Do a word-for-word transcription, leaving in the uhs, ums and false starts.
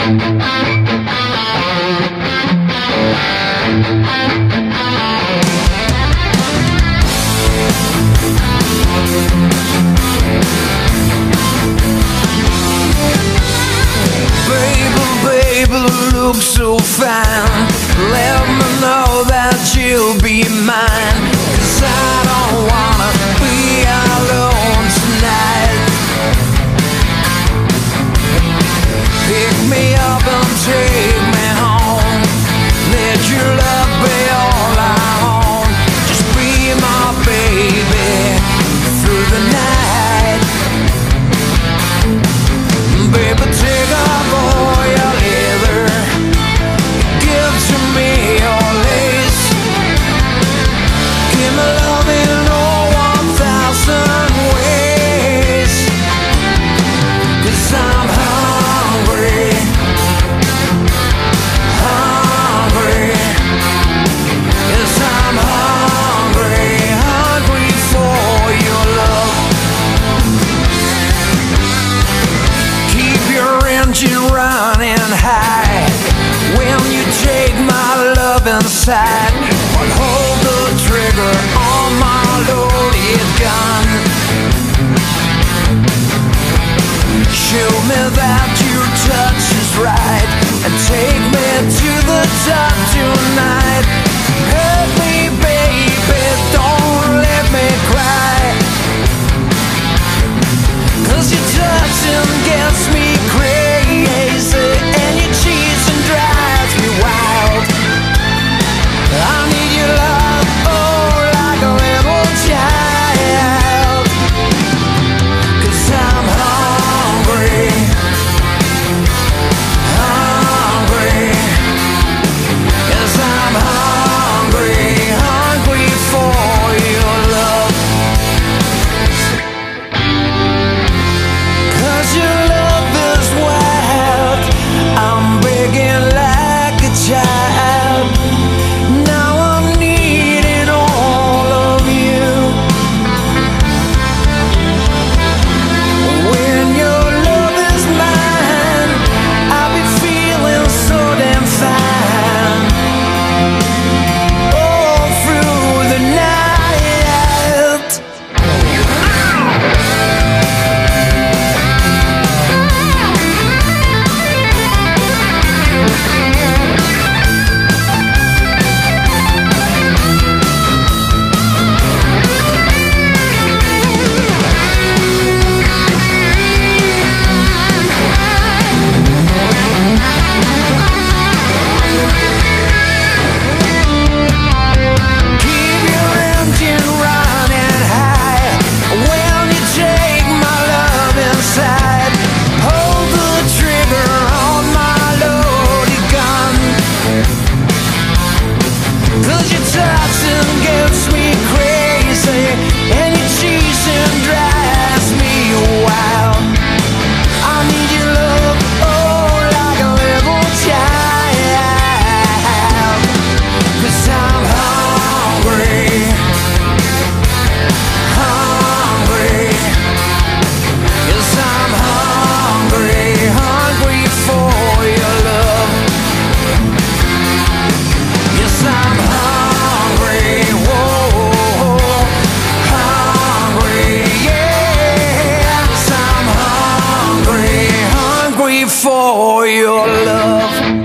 Look so fine, let me know that you'll be mine, 'cause I don't wanna be alone tonight. Pick me up and take me home, let your love be all I own. Just be my baby through the night. Baby, take up all your leather, give to me your lace. Give me love in oh one thousand ways, 'cause I'm hungry, hungry. Yes, I'm hungry, hungry for your love. Keep your engine running high when you take my love inside, but hold the trigger on my loaded gun. Show me that your touch is right, and take me to the top tonight. Hurt me, baby, don't let me cry, 'cause your touching gets me crazy, and your cheating drives me wild. I need your love, oh, like a little child, 'cause I'm hungry, hungry. Yes, I'm hungry, hungry for your love, 'cause your love is wild. I'm begging like a child. Now I'm needing all of you. When your love is mine, I'll be feeling so damn fine all through the night. Keep your engine running high when you take my love inside. Hold the trigger on my loaded gun, 'cause your touching gets me crazy, and your cheating drives me wild. I need your love, oh, like a little child, 'cause I'm hungry, hungry. Yes, I'm hungry, hungry for your love. Yes, I'm hungry, whoa, hungry, yes, I'm hungry, hungry for your love.